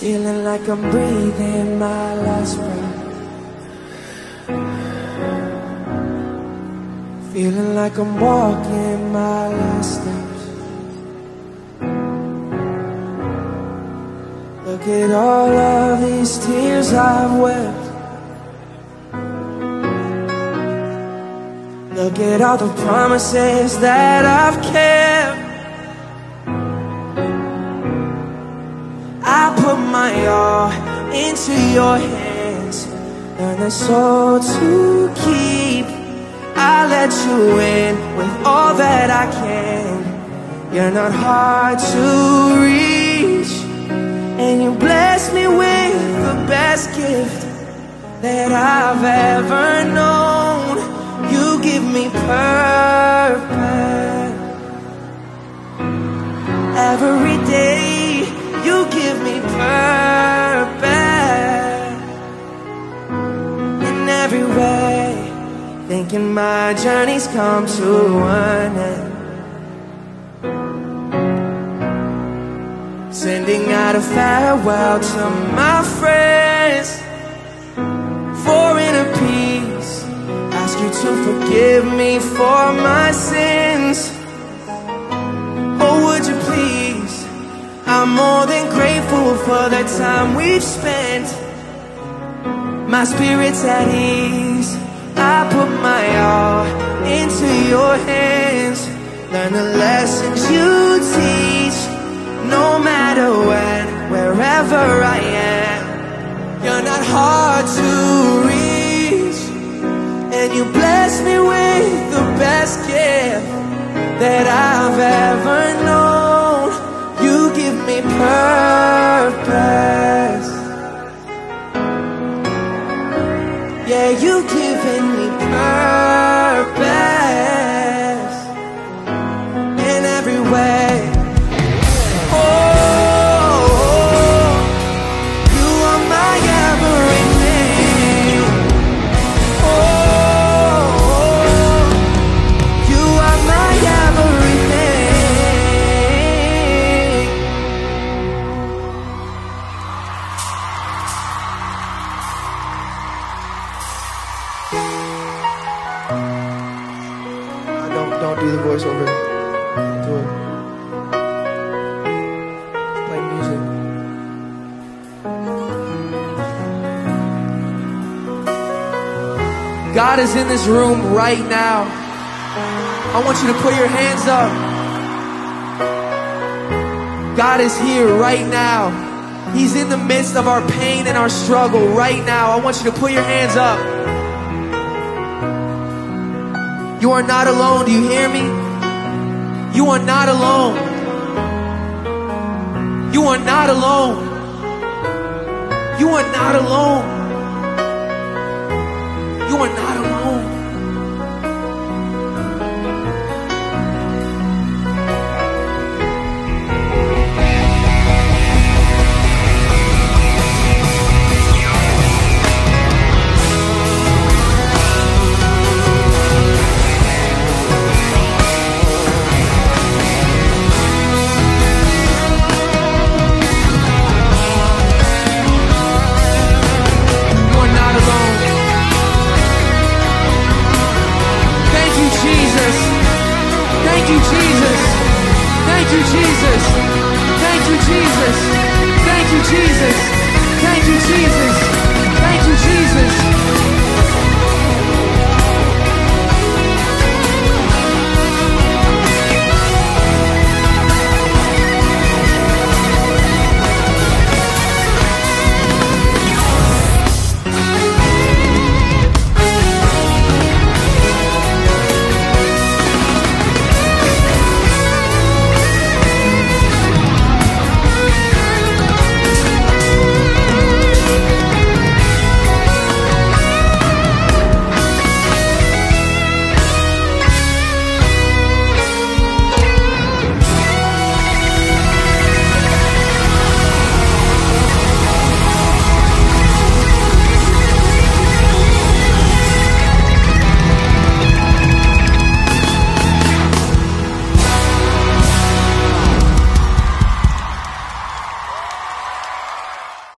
Feeling like I'm breathing my last breath. Feeling like I'm walking my last steps. Look at all of these tears I've wept. Look at all the promises that I've kept. I put my all into your hands, and it's all to keep. I let you in with all that I can. You're not hard to reach, and you bless me with the best gift that I've ever known. You give me purpose. Every day you give me purpose. In every way, thinking my journey's come to an end. Sending out a farewell to my friends. For inner peace, ask you to forgive me for my sins. Oh, would you please? I'm more than grateful for the time we've spent. My spirit's at ease. I put my all into your hands. Learn the lessons you teach. No matter when, wherever I am, you're not hard to reach, and you bless me with the best gift that I've ever known. You give me purpose. Yeah, you've given me purpose in every way. Oh, you are my everything. Oh, you are my everything. Don't do the voiceover. Do it. Play music. God is in this room right now. I want you to put your hands up. God is here right now. He's in the midst of our pain and our struggle right now. I want you to put your hands up. You are not alone. Do you hear me? You are not alone. You are not alone. You are not alone. You are not alone. Thank you, Jesus. Thank you, Jesus. Thank you, Jesus. Thank you, Jesus. Thank you, Jesus. Thank you, Jesus.